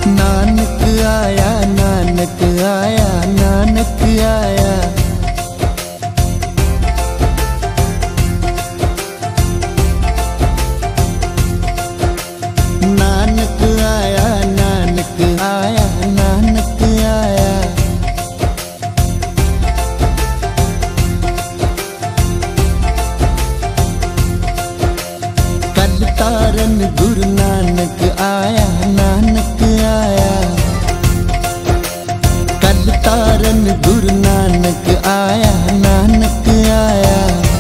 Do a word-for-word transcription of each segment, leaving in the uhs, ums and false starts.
नानक आया नानक आया नानक आया, नानक आया नानक आया नानक आया। कल तारन गुरु नानक आया नानक आया, कल तारन गुरु नानक आया नानक आया।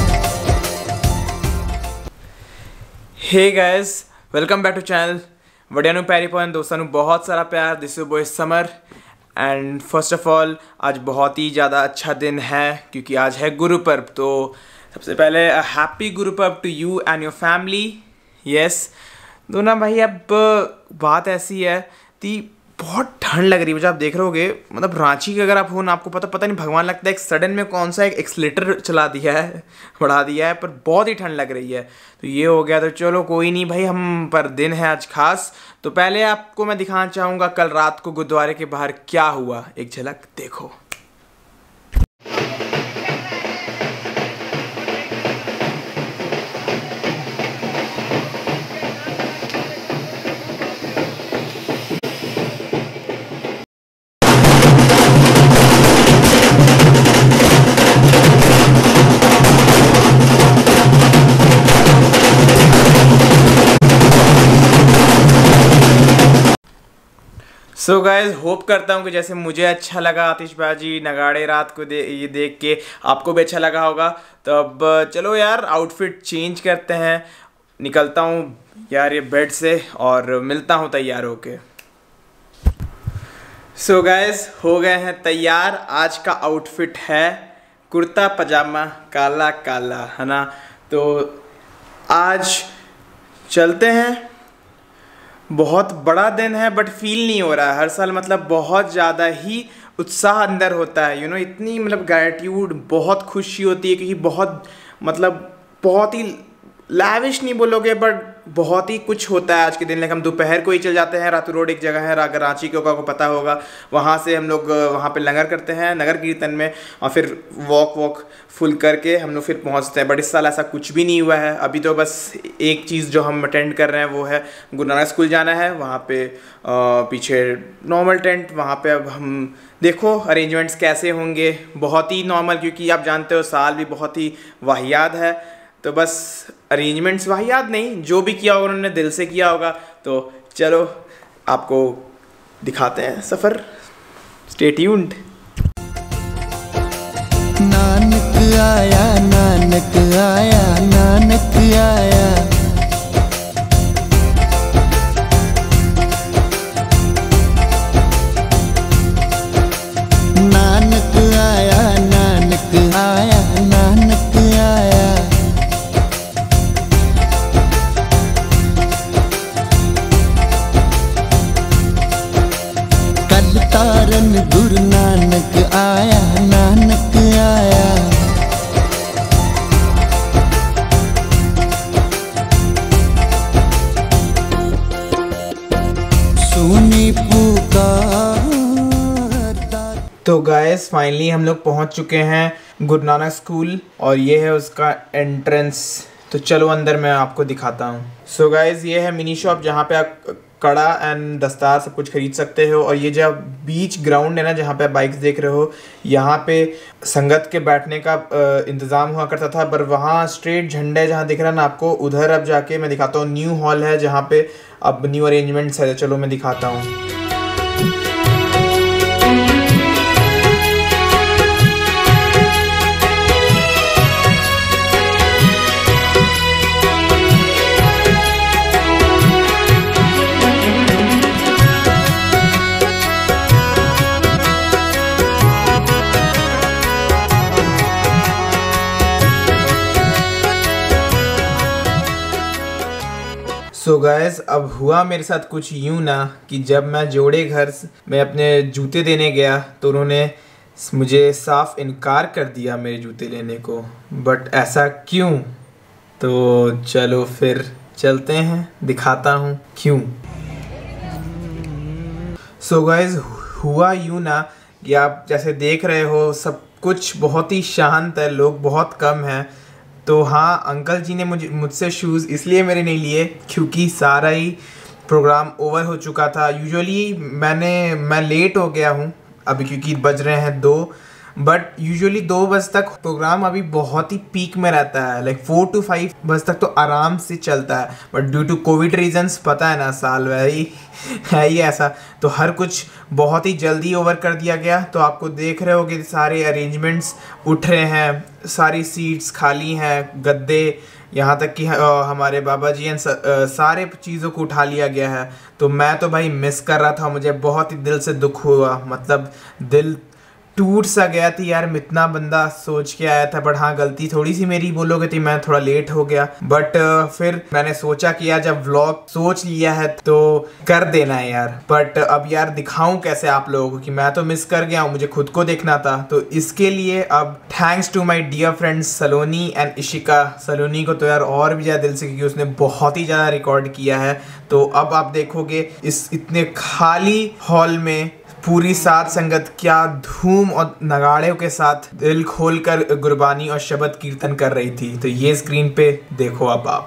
Hey guys, welcome back to channel वड्या नू प्यारी पवन दोस्तों नू बहुत सारा प्यार। दिस इज बॉय Samar and first of all आज बहुत ही ज़्यादा अच्छा दिन है क्योंकि आज है गुरु पर्व। तो सबसे पहले happy Guru Parv to you and your family. Yes तो ना भाई, अब बात ऐसी है कि बहुत ठंड लग रही है। मुझे आप देख रहे होगे, मतलब रांची के अगर आप हो ना, आपको पता पता नहीं भगवान लगता है एक सडन में कौन सा एक एक्सलेटर चला दिया है, बढ़ा दिया है, पर बहुत ही ठंड लग रही है। तो ये हो गया, तो चलो कोई नहीं भाई, हम पर दिन है आज खास। तो पहले आपको मैं दिखाना चाहूँगा कल रात को गुरुद्वारे के बाहर क्या हुआ, एक झलक देखो। सो गाइज, होप करता हूँ कि जैसे मुझे अच्छा लगा आतिशबाजी नगाड़े रात को दे ये देख के आपको भी अच्छा लगा होगा। तो अब चलो यार आउटफिट चेंज करते हैं, निकलता हूँ यार ये बेड से और मिलता हूँ तैयार होके। सो गाइज, हो गए हैं तैयार। आज का आउटफिट है कुर्ता पजामा काला काला, है ना। तो आज चलते हैं। बहुत बड़ा दिन है बट फील नहीं हो रहा है। हर साल मतलब बहुत ज़्यादा ही उत्साह अंदर होता है, यू नो, इतनी मतलब ग्रैटिट्यूड, बहुत खुशी होती है क्योंकि बहुत मतलब बहुत ही लैविश नहीं बोलोगे बट बहुत ही कुछ होता है आज के दिन। लाइक हम दोपहर को ही चल जाते हैं। रातू रोड एक जगह है, अगर रांची के को पता होगा, वहाँ से हम लोग वहाँ पे लंगर करते हैं नगर कीर्तन में, और फिर वॉक वॉक फुल करके हम लोग फिर पहुँचते हैं। बट इस साल ऐसा कुछ भी नहीं हुआ है। अभी तो बस एक चीज़ जो हम अटेंड कर रहे हैं वो है गुरु नानक स्कूल जाना है। वहाँ पे पीछे नॉर्मल टेंट, वहाँ पे अब हम देखो अरेंजमेंट्स कैसे होंगे। बहुत ही नॉर्मल, क्योंकि आप जानते हो साल भी बहुत ही वाहियात है। तो बस अरेंजमेंट्स वाहियात नहीं, जो भी किया होगा उन्होंने दिल से किया होगा। तो चलो आपको दिखाते हैं सफ़र। Stay tuned. नानक आया नानक आया नानक आया, नानक आया नानक आया नानक आया। कल तारन गुरु नानक आया नानक आया, सुनी पुकार। तो गाइस फाइनली हम लोग पहुंच चुके हैं गुरु नानक स्कूल और ये है उसका एंट्रेंस। तो चलो अंदर मैं आपको दिखाता हूँ। सो गाइस, ये है मिनी शॉप जहाँ पे आप कड़ा एंड दस्तार सब कुछ खरीद सकते हो। और ये जो बीच ग्राउंड है ना, जहाँ पे आप बाइक्स देख रहे हो, यहाँ पे संगत के बैठने का इंतज़ाम हुआ करता था। पर वहाँ स्ट्रेट झंडे जहाँ दिख रहा है ना आपको, उधर अब जाके मैं दिखाता हूँ न्यू हॉल है जहाँ पे अब न्यू अरेंजमेंट्स है। चलो मैं दिखाता हूँ। सो so गाइस, अब हुआ मेरे साथ कुछ यूँ ना कि जब मैं जोड़े घर में अपने जूते देने गया तो उन्होंने मुझे साफ इनकार कर दिया मेरे जूते लेने को। बट ऐसा क्यों? तो चलो फिर चलते हैं, दिखाता हूँ क्यों। सो गाइज हुआ यूँ ना कि आप जैसे देख रहे हो सब कुछ बहुत ही शांत है, लोग बहुत कम हैं। तो हाँ, अंकल जी ने मुझे मुझसे शूज़ इसलिए मेरे नहीं लिए क्योंकि सारा ही प्रोग्राम ओवर हो चुका था। यूजुअली मैंने मैं लेट हो गया हूँ अभी क्योंकि बज रहे हैं दो, बट यूजुअली दो बजे तक प्रोग्राम अभी बहुत ही पीक में रहता है, लाइक फोर टू फाइव बजे तक तो आराम से चलता है। But due to COVID reasons, पता है ना, साल वही है ही ऐसा, तो हर कुछ बहुत ही जल्दी ओवर कर दिया गया। तो आपको देख रहे हो कि सारे अरेंजमेंट्स उठ रहे हैं, सारी सीट्स खाली हैं, गद्दे, यहाँ तक कि हमारे बाबा जी एंड सारे चीज़ों को उठा लिया गया है। तो मैं तो भाई मिस कर रहा था, मुझे बहुत ही दिल से दुख हुआ, मतलब दिल टूट सा गया थी यार। इतना बंदा सोच के आया था, बट हाँ गलती थोड़ी सी मेरी बोलोगे तो मैं थोड़ा लेट हो गया। बट फिर मैंने सोचा कि यार जब व्लॉग सोच लिया है तो कर देना है यार। बट अब यार दिखाऊं कैसे आप लोगों को कि मैं तो मिस कर गया हूँ, मुझे खुद को देखना था। तो इसके लिए अब thanks to my dear friends Saloni and Ishika. Saloni को तो यार और भी ज़्यादा दिल से, क्योंकि उसने बहुत ही ज़्यादा रिकॉर्ड किया है। तो अब आप देखोगे इस इतने खाली हॉल में पूरी सात संगत क्या धूम और नगाड़ों के साथ दिल खोलकर गुरबानी और शब्द कीर्तन कर रही थी। तो ये स्क्रीन पे देखो अब आप।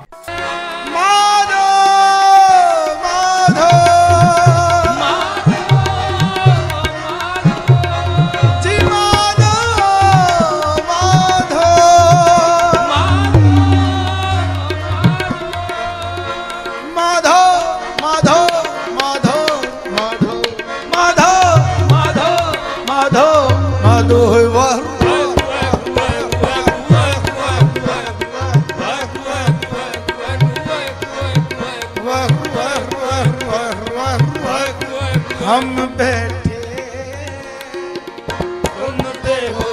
हम बैठे सुनते हो।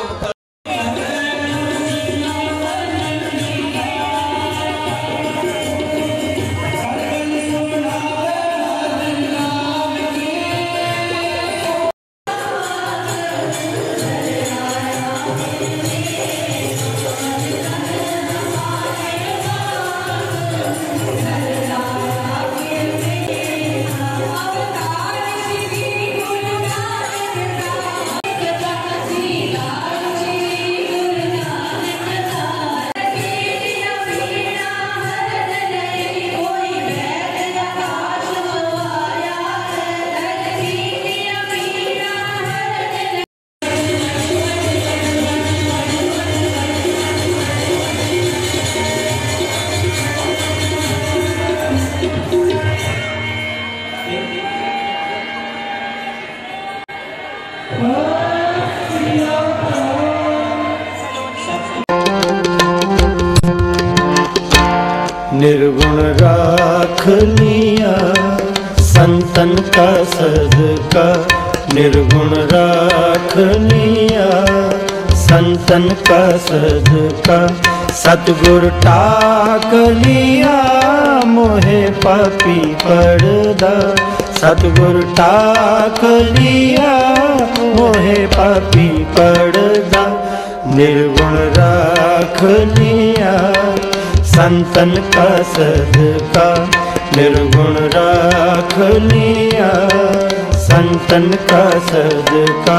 निर्गुण राख लिया संतन का सदका, निर्गुण राख लिया संतन का सदका। सतगुर टाक लिया मोहे पापी पर्दा, सतगुर टाक लिया मोहे पापी पर्दा। निर्गुण राख लिया संतन का सदका, निर्गुण राख लिया संतन का सदका।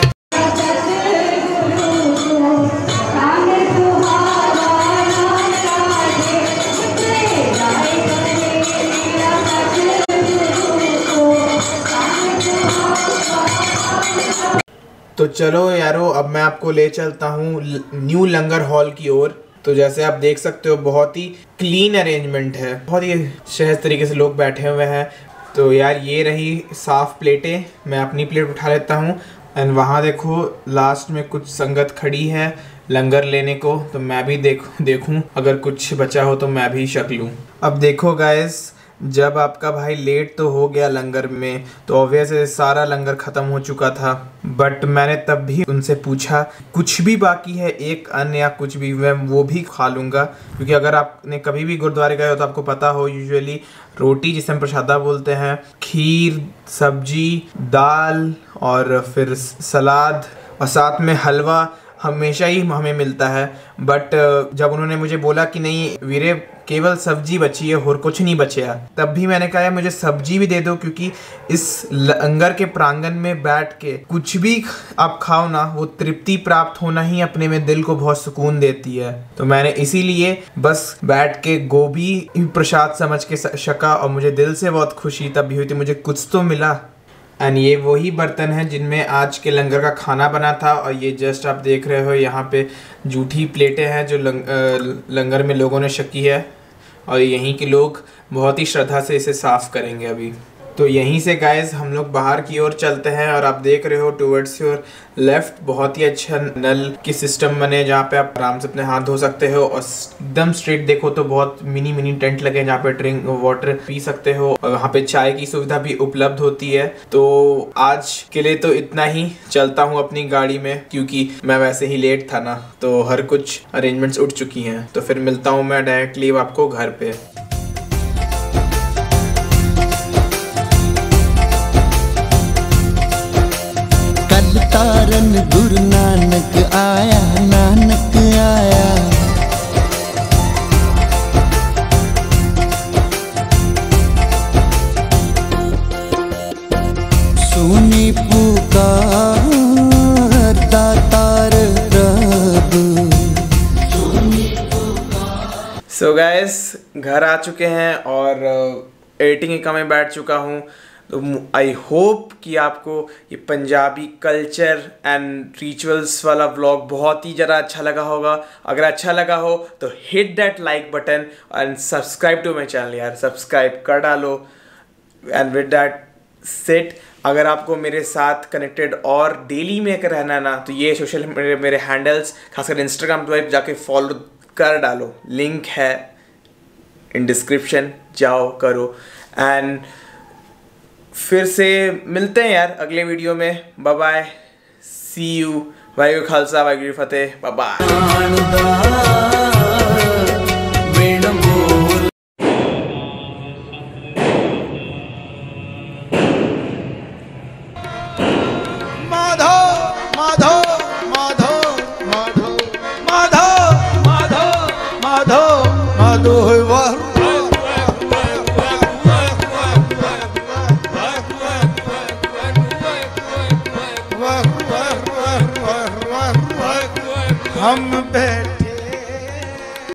तो चलो यारो, अब मैं आपको ले चलता हूँ न्यू लंगर हॉल की ओर। तो जैसे आप देख सकते हो बहुत ही क्लीन अरेंजमेंट है, बहुत ही सहज तरीके से लोग बैठे हुए हैं। तो यार ये रही साफ़ प्लेटें, मैं अपनी प्लेट उठा लेता हूँ। एंड वहाँ देखो लास्ट में कुछ संगत खड़ी है लंगर लेने को, तो मैं भी देखूँ देखूँ अगर कुछ बचा हो तो मैं भी शक लूँ। अब देखो गाइस, जब आपका भाई लेट तो हो गया लंगर में, तो ऑब्वियसली सारा लंगर ख़त्म हो चुका था। बट मैंने तब भी उनसे पूछा कुछ भी बाकी है एक अन्न या कुछ भी, मैं वो भी खा लूँगा। क्योंकि अगर आपने कभी भी गुरुद्वारे गए हो तो आपको पता हो यूजुअली रोटी जिसे हम प्रसादा बोलते हैं, खीर, सब्जी, दाल और फिर सलाद और साथ में हलवा हमेशा ही हमें मिलता है। बट जब उन्होंने मुझे बोला कि नहीं वीरे केवल सब्जी बची है और कुछ नहीं बचा, तब भी मैंने कहा मुझे सब्जी भी दे दो, क्योंकि इस लंगर के प्रांगण में बैठ के कुछ भी आप खाओ ना, वो तृप्ति प्राप्त होना ही अपने में दिल को बहुत सुकून देती है। तो मैंने इसीलिए बस बैठ के गोभी प्रसाद समझ के शका और मुझे दिल से बहुत खुशी तब भी हुई थी, मुझे कुछ तो मिला। एंड ये वही बर्तन है जिनमें आज के लंगर का खाना बना था। और ये जस्ट आप देख रहे हो यहाँ पे जूठी प्लेटें हैं जो लंग, लंगर में लोगों ने शकी है, और यहीं के लोग बहुत ही श्रद्धा से इसे साफ़ करेंगे अभी। तो यहीं से गाइस हम लोग बाहर की ओर चलते हैं, और आप देख रहे हो टुवर्ड्स योर लेफ्ट बहुत ही अच्छा नल की सिस्टम बने जहाँ पे आप आराम से अपने हाथ धो सकते हो, और एकदम स्ट्रेट देखो तो बहुत मिनी मिनी टेंट लगे जहाँ पे ड्रिंक वाटर पी सकते हो, और वहाँ पे चाय की सुविधा भी उपलब्ध होती है। तो आज के लिए तो इतना ही, चलता हूँ अपनी गाड़ी में क्योंकि मैं वैसे ही लेट था ना, तो हर कुछ अरेंजमेंट्स उठ चुकी हैं। तो फिर मिलता हूँ मैं डायरेक्टली आपको घर पे। तारन गुरु नानक आया, नानक आया। सुनी पुकार दातार प्रभु। सो गाइस घर आ चुके हैं और एडिटिंग के काम में बैठ चुका हूँ। तो आई होप कि आपको ये पंजाबी कल्चर एंड रिचुअल्स वाला व्लॉग बहुत ही ज़्यादा अच्छा लगा होगा। अगर अच्छा लगा हो तो hit that like button and subscribe to my channel यार, सब्सक्राइब कर डालो। एंड विद दैट सेट, अगर आपको मेरे साथ कनेक्टेड और डेली में कर रहना ना, तो ये सोशल मेरे मेरे हैंडल्स खासकर इंस्टाग्राम पर जाके फॉलो कर डालो, लिंक है इन डिस्क्रिप्शन, जाओ करो। एंड फिर से मिलते हैं यार अगले वीडियो में। Bye bye, see you. Waheguru Khalsa Waheguru Fateh, bye bye. Madho Madho Madho Madho Madho Madho Madho Madho वाह हम पे